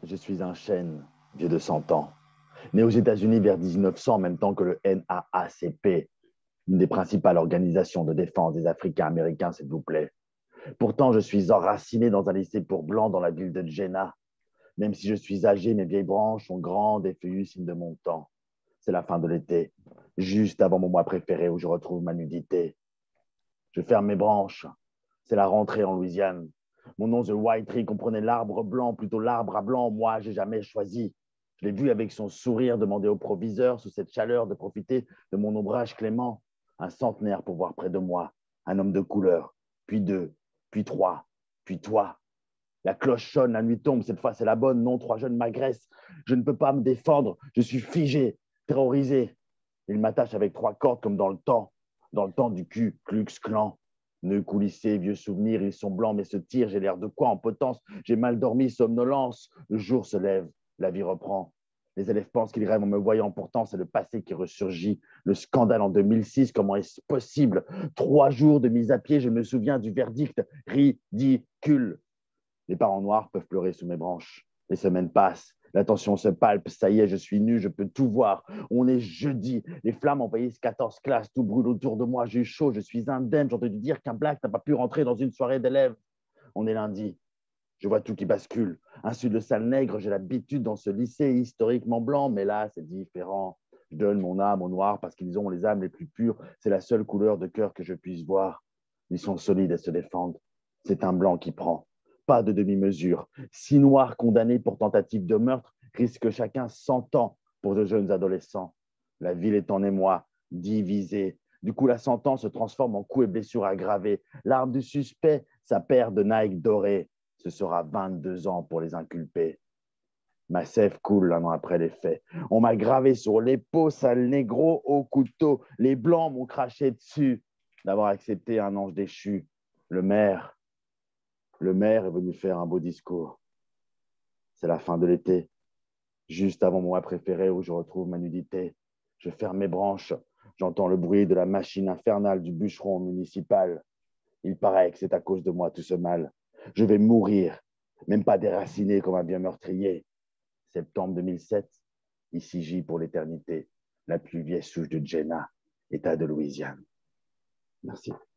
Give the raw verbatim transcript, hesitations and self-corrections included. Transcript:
Je suis un chêne, vieux de cent ans, né aux États-Unis vers mille neuf cents, en même temps que le N double A C P, une des principales organisations de défense des Africains américains, s'il vous plaît. Pourtant, je suis enraciné dans un lycée pour blancs dans la ville de Djenna. Même si je suis âgé, mes vieilles branches sont grandes et feuillues, signe de mon temps. C'est la fin de l'été, juste avant mon mois préféré où je retrouve ma nudité. Je ferme mes branches. C'est la rentrée en Louisiane. Mon nom, The White Tree, comprenait l'arbre blanc, plutôt l'arbre à blanc. Moi, j'ai jamais choisi. Je l'ai vu avec son sourire demander au proviseur, sous cette chaleur, de profiter de mon ombrage clément. Un centenaire pour voir près de moi. Un homme de couleur. Puis deux, puis trois, puis toi. La cloche sonne, la nuit tombe. Cette fois, c'est la bonne. Non, trois jeunes m'agressent. Je ne peux pas me défendre. Je suis figé, terrorisé. Ils m'attachent avec trois cordes comme dans le temps. Dans le temps du Ku Klux Klan. Nœuds coulissés, vieux souvenirs, ils sont blancs mais se tirent. J'ai l'air de quoi en potence? J'ai mal dormi, somnolence. Le jour se lève, la vie reprend. Les élèves pensent qu'ils rêvent en me voyant, pourtant c'est le passé qui ressurgit. Le scandale en deux mille six, comment est-ce possible? Trois jours de mise à pied, je me souviens du verdict. Ridicule. Les parents noirs peuvent pleurer sous mes branches. Les semaines passent. La tension se palpe, ça y est, je suis nu, je peux tout voir. On est jeudi, les flammes envahissent quatorze classes, tout brûle autour de moi, j'ai chaud, je suis indemne, j'ai entendu dire qu'un black n'a pas pu rentrer dans une soirée d'élèves. On est lundi, je vois tout qui bascule. Insulte de sale nègre, j'ai l'habitude dans ce lycée historiquement blanc, mais là, c'est différent. Je donne mon âme aux noirs parce qu'ils ont les âmes les plus pures, c'est la seule couleur de cœur que je puisse voir. Ils sont solides et se défendent. C'est un blanc qui prend. Pas de demi-mesure. Six noirs condamnés pour tentative de meurtre risquent chacun cent ans pour de jeunes adolescents. La ville est en émoi, divisée. Du coup, la sentence se transforme en coups et blessures aggravées. L'arme du suspect, sa paire de Nike dorée. Ce sera vingt-deux ans pour les inculpés. Ma sève coule un an après les faits. On m'a gravé sur les peaux, sale négro, au couteau. Les blancs m'ont craché dessus d'avoir accepté un ange déchu. Le maire, le maire est venu faire un beau discours. C'est la fin de l'été, juste avant mon mois préféré où je retrouve ma nudité. Je ferme mes branches, j'entends le bruit de la machine infernale du bûcheron municipal. Il paraît que c'est à cause de moi tout ce mal. Je vais mourir, même pas déraciné comme un bien meurtrier. Septembre deux mille sept, ici J pour l'éternité, la plus vieille souche de Djenna, État de Louisiane. Merci.